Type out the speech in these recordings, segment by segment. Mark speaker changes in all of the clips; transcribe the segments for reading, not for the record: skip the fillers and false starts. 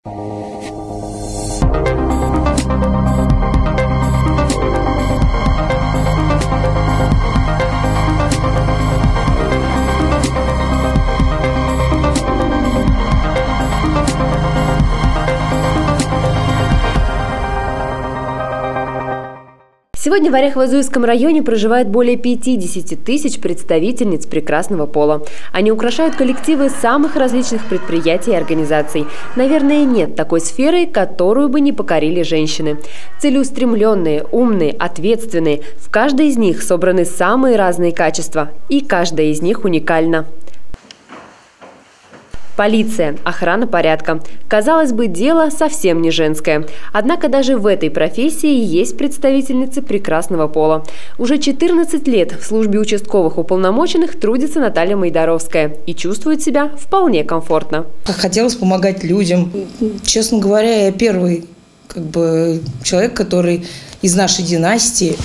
Speaker 1: Сегодня в Орехово-Зуевском районе проживает более 50 тысяч представительниц прекрасного пола. Они украшают коллективы самых различных предприятий и организаций. Наверное, нет такой сферы, которую бы не покорили женщины. Целеустремленные, умные, ответственные. В каждой из них собраны самые разные качества. И каждая из них уникальна. Полиция, охрана порядка. Казалось бы, дело совсем не женское. Однако даже в этой профессии есть представительницы прекрасного пола. Уже 14 лет в службе участковых уполномоченных трудится Наталья Майдаровская и чувствует себя вполне комфортно.
Speaker 2: Хотелось помогать людям. Честно говоря, я первый человек, который из нашей династии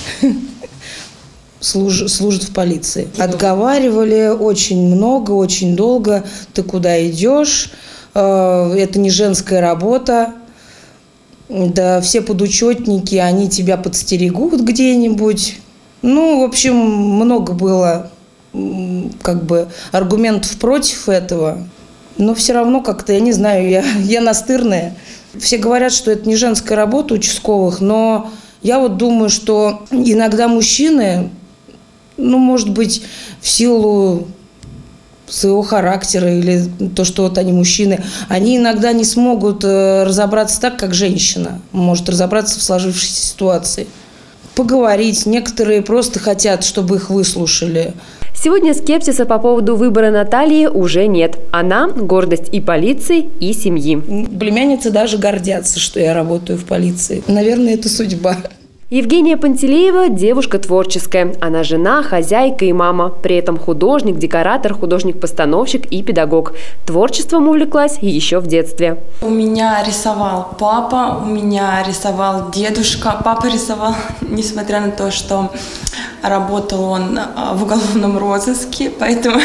Speaker 2: служит в полиции. Отговаривали очень много, очень долго. Ты куда идешь? Это не женская работа. Да, все подучетники, они тебя подстерегут где-нибудь. В общем, много было аргументов против этого. Но все равно как-то, я не знаю, я настырная. Все говорят, что это не женская работа участковых, но я думаю, что иногда мужчины, может быть, в силу своего характера или то, что они мужчины, они иногда не смогут разобраться так, как женщина может разобраться в сложившейся ситуации. Поговорить. Некоторые просто хотят, чтобы их выслушали.
Speaker 1: Сегодня скепсиса по поводу выбора Натальи уже нет. Она – гордость и полиции, и семьи.
Speaker 2: Племянницы даже гордятся, что я работаю в полиции. Наверное, это судьба.
Speaker 1: Евгения Пантелеева – девушка творческая. Она жена, хозяйка и мама. При этом художник, декоратор, художник-постановщик и педагог. Творчеством увлеклась еще в детстве.
Speaker 3: У меня рисовал папа, у меня рисовал дедушка. Папа рисовал, несмотря на то, что работал он в уголовном розыске, поэтому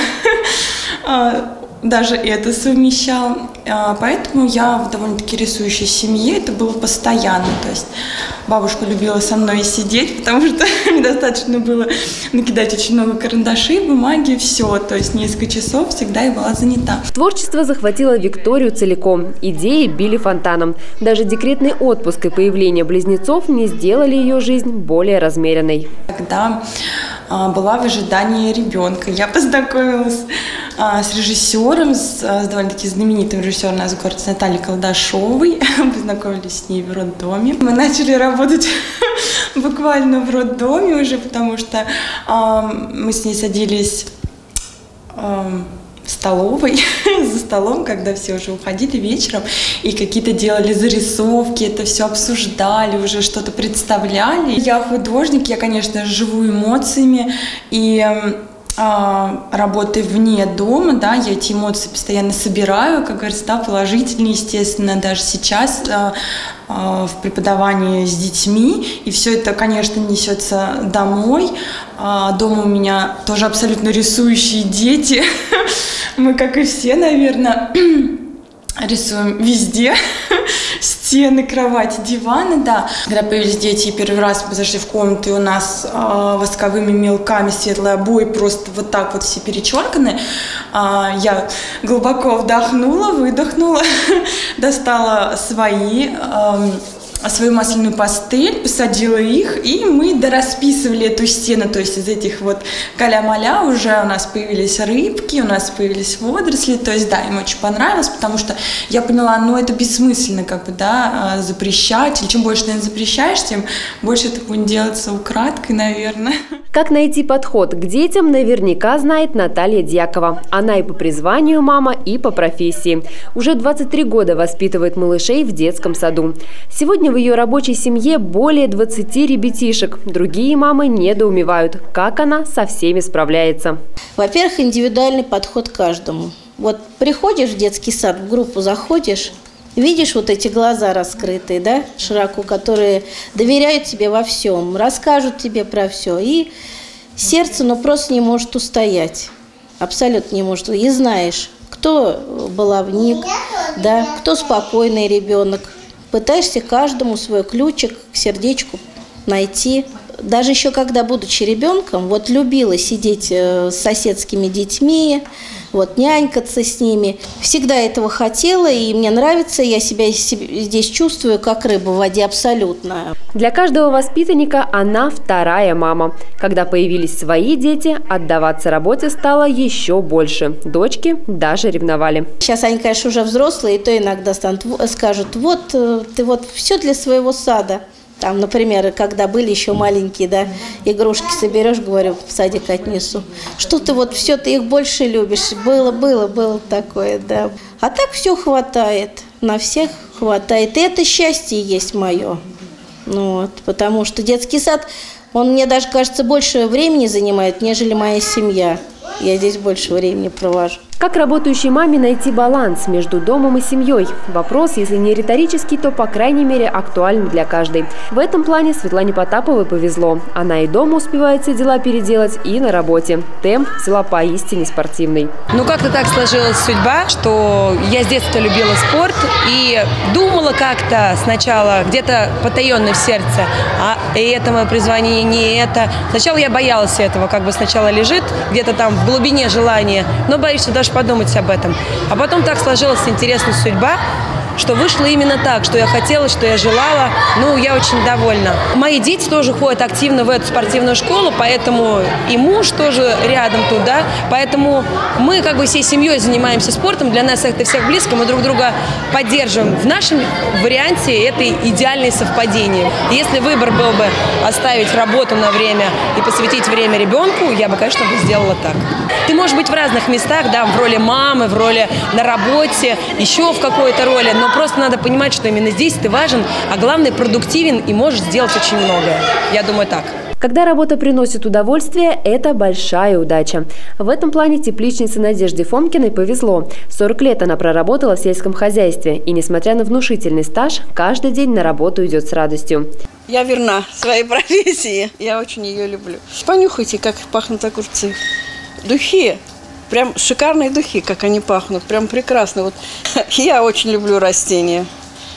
Speaker 3: даже это совмещал. Поэтому я в довольно-таки рисующей семье, это было постоянно. То есть бабушка любила со мной сидеть, потому что мне достаточно было накидать очень много карандашей, бумаги, все. То есть несколько часов всегда я была занята.
Speaker 1: Творчество захватило Викторию целиком. Идеи били фонтаном. Даже декретный отпуск и появление близнецов не сделали ее жизнь более размеренной.
Speaker 3: Когда была в ожидании ребенка, я познакомилась с режиссером, с довольно-таки знаменитым режиссером у нас в городе Натальей Колдашовой. Познакомились с ней в роддоме. Мы начали работать буквально в роддоме уже, потому что мы с ней садились в столовой, за столом, когда все уже уходили вечером, и какие-то делали зарисовки, это все обсуждали, уже что-то представляли. Я художник, я, конечно, живу эмоциями, и работая вне дома, да, я эти эмоции постоянно собираю, как говорится, да, положительные, естественно, даже сейчас в преподавании с детьми, и все это, конечно, несется домой. Дома у меня тоже абсолютно рисующие дети, мы, как и все, наверное, рисуем везде. Стены, кровати, диваны, да. Когда появились дети, и первый раз мы зашли в комнату, и у нас восковыми мелками светлые обои просто вот так вот все перечерканы. Я глубоко вдохнула, выдохнула, достала свою масляную пастель, посадила их, и мы дорасписывали эту стену, то есть из этих вот каля-маля уже у нас появились рыбки, у нас появились водоросли, то есть, да, им очень понравилось, потому что я поняла, это бессмысленно, запрещать, или чем больше, наверное, запрещаешь, тем больше это будет делаться украдкой, наверное.
Speaker 1: Как найти подход к детям, наверняка знает Наталья Дьякова. Она и по призванию мама, и по профессии. Уже 23 года воспитывает малышей в детском саду. Сегодня в ее рабочей семье более 20 ребятишек. Другие мамы недоумевают, как она со всеми справляется.
Speaker 4: Во-первых, индивидуальный подход к каждому. Вот приходишь в детский сад, в группу заходишь, видишь вот эти глаза раскрытые, да, широко, которые доверяют тебе во всем, расскажут тебе про все. И сердце, просто не может устоять. Абсолютно не может. И знаешь, кто баловник, да, кто спокойный ребенок. Пытаешься каждому свой ключик к сердечку найти. Даже еще когда, будучи ребенком, вот любила сидеть с соседскими детьми, вот нянькаться с ними. Всегда этого хотела, и мне нравится, я себя здесь чувствую как рыба в воде абсолютно.
Speaker 1: Для каждого воспитанника она вторая мама. Когда появились свои дети, отдаваться работе стало еще больше. Дочки даже ревновали.
Speaker 4: Сейчас они, конечно, уже взрослые, и то иногда скажут, вот ты вот все для своего сада. Там, например, когда были еще маленькие, да, игрушки соберешь, говорю, в садик отнесу. Что ты вот все, ты их больше любишь. Было такое, да. А так все хватает, на всех хватает. И это счастье есть мое. Ну, вот, потому что детский сад, он мне даже, кажется, больше времени занимает, нежели моя семья. Я здесь больше времени провожу.
Speaker 1: Как работающей маме найти баланс между домом и семьей? Вопрос, если не риторический, то, по крайней мере, актуальный для каждой. В этом плане Светлане Потаповой повезло. Она и дома успевает все дела переделать, и на работе. Темп взяла поистине спортивный.
Speaker 5: Ну, как-то так сложилась судьба, что я с детства любила спорт и думала как-то сначала где-то потаенно в сердце, а это мое призвание, не это. Сначала я боялась этого, как бы сначала лежит где-то там в глубине желания, но боишься даже подумать об этом. А потом так сложилась интересная судьба, что вышло именно так, что я хотела, что я желала. Ну, я очень довольна. Мои дети тоже ходят активно в эту спортивную школу, поэтому и муж тоже рядом туда. Поэтому мы как бы всей семьей занимаемся спортом. Для нас это всех близко, мы друг друга поддерживаем. В нашем варианте это идеальное совпадение. Если выбор был бы оставить работу на время и посвятить время ребенку, я бы, конечно, сделала так. Ты можешь быть в разных местах, да, в роли мамы, в роли на работе, еще в какой-то роли, но просто надо понимать, что именно здесь ты важен, а главное, продуктивен и можешь сделать очень многое. Я думаю, так.
Speaker 1: Когда работа приносит удовольствие, это большая удача. В этом плане тепличнице Надежде Фомкиной повезло. 40 лет она проработала в сельском хозяйстве, и, несмотря на внушительный стаж, каждый день на работу идет с радостью.
Speaker 6: Я верна своей профессии, я очень ее люблю. Понюхайте, как пахнут огурцы. Духи. Прям шикарные духи, как они пахнут, прям прекрасно. Вот я очень люблю растения,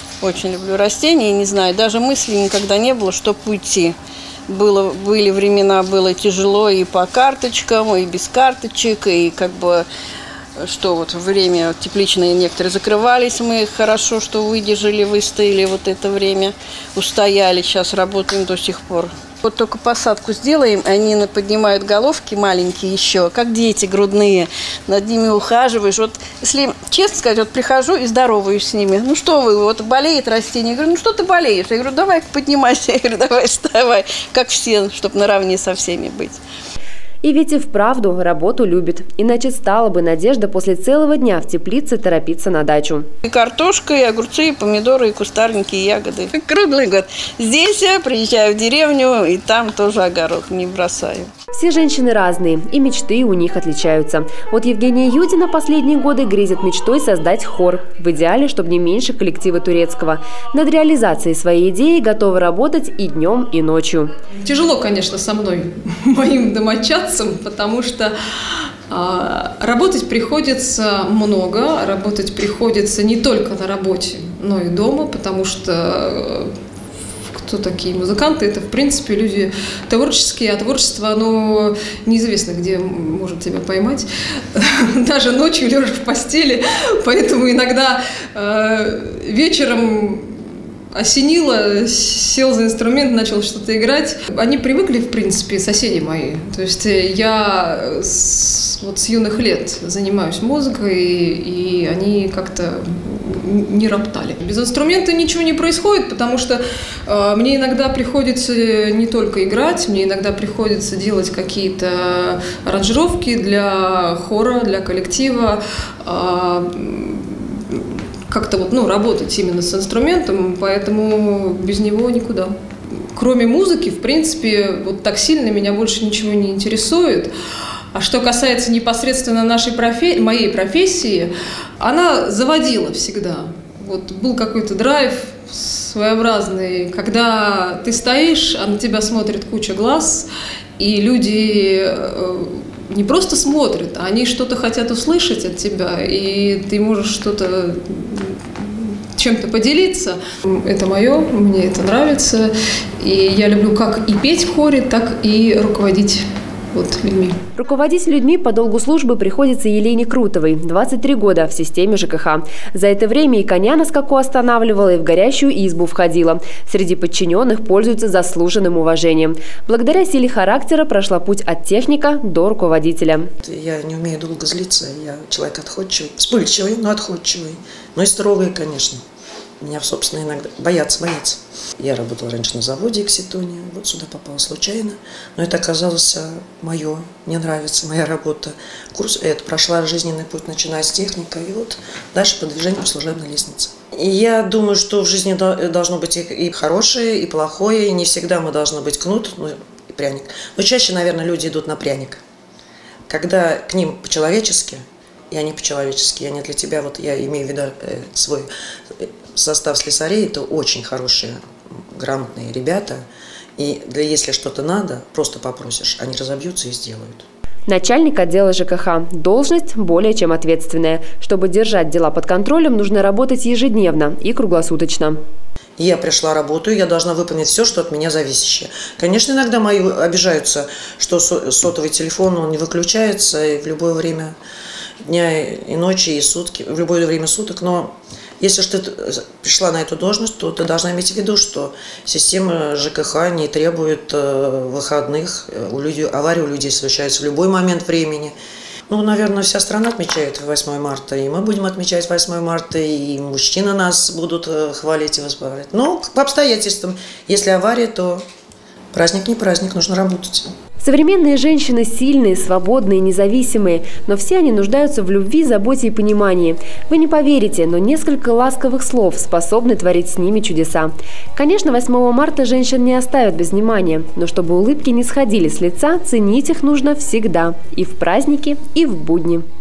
Speaker 6: и не знаю, даже мысли никогда не было, чтобы уйти. Были времена, было тяжело и по карточкам, и без карточек, и как бы, что вот время тепличные некоторые закрывались, мы хорошо, что выстояли вот это время, устояли, сейчас работаем до сих пор. Вот только посадку сделаем, они поднимают головки маленькие еще, как дети грудные, над ними ухаживаешь. Вот если честно сказать, вот прихожу и здороваюсь с ними. Ну что вы, вот болеет растение. Я говорю, ну что ты болеешь? Я говорю, давай поднимайся. Я говорю, давай вставай, как все, чтобы наравне со всеми быть.
Speaker 1: И ведь и вправду работу любит. Иначе стала бы Надежда после целого дня в теплице торопиться на дачу.
Speaker 6: И картошка, и огурцы, и помидоры, и кустарники, и ягоды. Круглый год. Здесь я приезжаю в деревню, и там тоже огород не бросаю.
Speaker 1: Все женщины разные, и мечты у них отличаются. Вот Евгения Юдина последние годы грезит мечтой создать хор. В идеале, чтобы не меньше коллектива турецкого. Над реализацией своей идеи готовы работать и днем, и ночью.
Speaker 7: Тяжело, конечно, со мной, моим домочадцам, потому что работать приходится много, работать приходится не только на работе, но и дома, потому что кто такие музыканты? Это, в принципе, люди творческие, а творчество, оно неизвестно, где может тебя поймать, даже ночью лежа в постели, поэтому иногда вечером осенило, сел за инструмент, начал что-то играть. Они привыкли, в принципе, соседи мои. То есть я с юных лет занимаюсь музыкой, и они как-то не роптали. Без инструмента ничего не происходит, потому что мне иногда приходится не только играть, мне иногда приходится делать какие-то аранжировки для хора, для коллектива, как-то работать именно с инструментом, поэтому без него никуда. Кроме музыки, в принципе, вот так сильно меня больше ничего не интересует. А что касается непосредственно моей профессии, она заводила всегда. Вот был какой-то драйв своеобразный, когда ты стоишь, а на тебя смотрит куча глаз, и люди не просто смотрят, а они что-то хотят услышать от тебя, и ты можешь что-то чем-то поделиться. Это мое, мне это нравится, и я люблю как и петь в хоре, так и руководить людьми.
Speaker 1: Руководить людьми по долгу службы приходится Елене Крутовой, 23 года в системе ЖКХ. За это время и коня на скаку останавливала, и в горящую избу входила. Среди подчиненных пользуется заслуженным уважением. Благодаря силе характера прошла путь от техника до руководителя.
Speaker 8: Я не умею долго злиться, я человек отходчивый, вспыльчивый, но отходчивый, но и строгий, конечно. Меня, собственно, иногда боятся. Я работала раньше на заводе Экситония, вот сюда попала случайно. Но это оказалось мое, мне нравится моя работа. Курс это прошла жизненный путь, начиная с техника, и вот дальше продвижение по служебной лестнице. И я думаю, что в жизни должно быть и хорошее, и плохое, и не всегда мы должны быть кнут, и пряник. Но чаще, наверное, люди идут на пряник. Когда к ним по-человечески, и они по-человечески, они для тебя, вот я имею в виду свой состав слесарей, это очень хорошие, грамотные ребята. И если что-то надо, просто попросишь, они разобьются и сделают.
Speaker 1: Начальник отдела ЖКХ. Должность более чем ответственная. Чтобы держать дела под контролем, нужно работать ежедневно и круглосуточно.
Speaker 8: Я пришла, работаю, я должна выполнить все, что от меня зависящее. Конечно, иногда мои обижаются, что сотовый телефон он не выключается и в любое время дня и ночи, и сутки, в любое время суток, но если ты пришла на эту должность, то ты должна иметь в виду, что система ЖКХ не требует выходных, аварии у людей случаются в любой момент времени. Наверное, вся страна отмечает 8 марта, и мы будем отмечать 8 марта, и мужчины нас будут хвалить и восхвалять. Но по обстоятельствам, если авария, то праздник не праздник, нужно работать.
Speaker 1: Современные женщины сильные, свободные, независимые, но все они нуждаются в любви, заботе и понимании. Вы не поверите, но несколько ласковых слов способны творить с ними чудеса. Конечно, 8 марта женщин не оставят без внимания, но чтобы улыбки не сходили с лица, ценить их нужно всегда, и в праздники, и в будни.